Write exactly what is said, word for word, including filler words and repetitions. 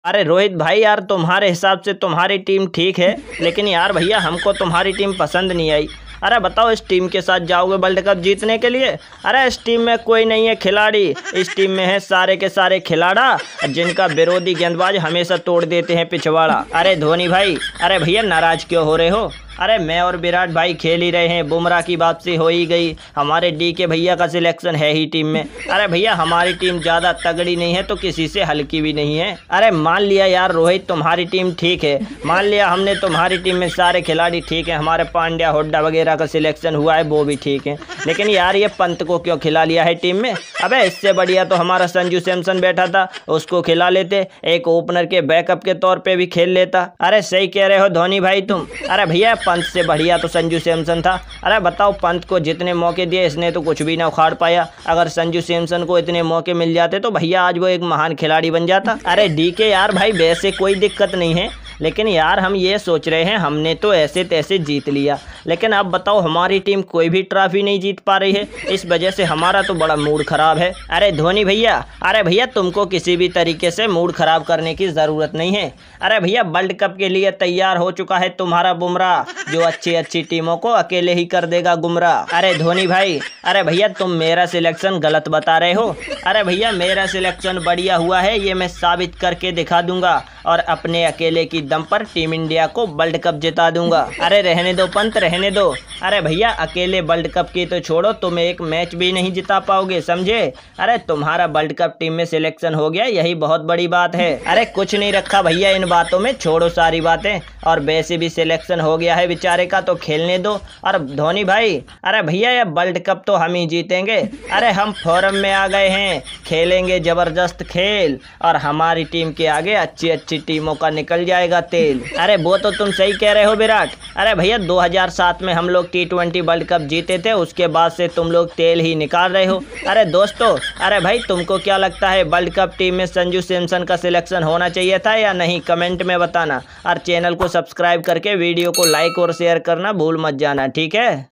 अरे रोहित भाई यार, तुम्हारे हिसाब से तुम्हारी टीम ठीक है, लेकिन यार भैया हमको तुम्हारी टीम पसंद नहीं आई। अरे बताओ, इस टीम के साथ जाओगे वर्ल्ड कप जीतने के लिए? अरे इस टीम में कोई नहीं है खिलाड़ी, इस टीम में है सारे के सारे खिलाड़ा जिनका विरोधी गेंदबाज हमेशा तोड़ देते हैं पिछवाड़ा। अरे धोनी भाई, अरे भैया नाराज क्यों हो रहे हो? अरे मैं और विराट भाई खेल ही रहे हैं, बुमराह की वापसी हो ही गई, हमारे डी के भैया का सिलेक्शन है ही टीम में। अरे भैया हमारी टीम ज़्यादा तगड़ी नहीं है तो किसी से हल्की भी नहीं है। अरे मान लिया यार रोहित तुम्हारी टीम ठीक है, मान लिया हमने तुम्हारी टीम में सारे खिलाड़ी ठीक है, हमारे पांड्या हुड्डा वगैरह का सिलेक्शन हुआ है वो भी ठीक है, लेकिन यार ये पंत को क्यों खिला लिया है टीम में? अबे इससे बढ़िया तो हमारा संजू सैमसन बैठा था, उसको खिला लेते, एक ओपनर के बैकअप के तौर पे भी खेल लेता। अरे सही कह रहे हो धोनी भाई तुम। अरे भैया पंत से बढ़िया तो संजू सैमसन था। अरे बताओ, पंत को जितने मौके दिए इसने तो कुछ भी ना उखाड़ पाया। अगर संजू सैमसन को इतने मौके मिल जाते तो भैया आज वो एक महान खिलाड़ी बन जाता। अरे डी के यार भाई वैसे कोई दिक्कत नहीं है, लेकिन यार हम ये सोच रहे हैं हमने तो ऐसे तैसे जीत लिया, लेकिन अब बताओ हमारी टीम कोई भी ट्रॉफी नहीं जीत पा रही है, इस वजह से हमारा तो बड़ा मूड खराब है। अरे धोनी भैया, अरे भैया तुमको किसी भी तरीके से मूड खराब करने की ज़रूरत नहीं है। अरे भैया वर्ल्ड कप के लिए तैयार हो चुका है तुम्हारा बुमराह, जो अच्छी अच्छी टीमों को अकेले ही कर देगा गुमराह। अरे धोनी भाई, अरे भैया तुम मेरा सिलेक्शन गलत बता रहे हो। अरे भैया मेरा सिलेक्शन बढ़िया हुआ है, ये मैं साबित करके दिखा दूंगा और अपने अकेले की दम पर टीम इंडिया को वर्ल्ड कप जिता दूंगा। अरे रहने दो पंत, रहने दो। अरे भैया अकेले वर्ल्ड कप की तो छोड़ो, तुम एक मैच भी नहीं जिता पाओगे, समझे? अरे तुम्हारा वर्ल्ड कप टीम में सिलेक्शन हो गया, यही बहुत बड़ी बात है। अरे कुछ नहीं रखा भैया इन बातों में, छोड़ो सारी बातें, और वैसे भी सिलेक्शन हो गया है बेचारे का तो खेलने दो। और धोनी भाई, अरे भैया ये वर्ल्ड कप तो हम ही जीतेंगे। अरे हम फॉर्म में आ गए हैं, खेलेंगे जबरदस्त खेल, और हमारी टीम के आगे अच्छी अच्छी टीमों का निकल जाएगा तेल। अरे वो तो तुम सही कह रहे हो विराट। अरे भैया दो हज़ार सात में हम लोग टी ट्वेंटी वर्ल्ड कप जीते थे, उसके बाद से तुम लोग तेल ही निकाल रहे हो। अरे दोस्तों, अरे भाई तुमको क्या लगता है वर्ल्ड कप टीम में संजू सैमसन का सिलेक्शन होना चाहिए था या नहीं? कमेंट में बताना, और चैनल को सब्सक्राइब करके वीडियो को लाइक और शेयर करना भूल मत जाना, ठीक है?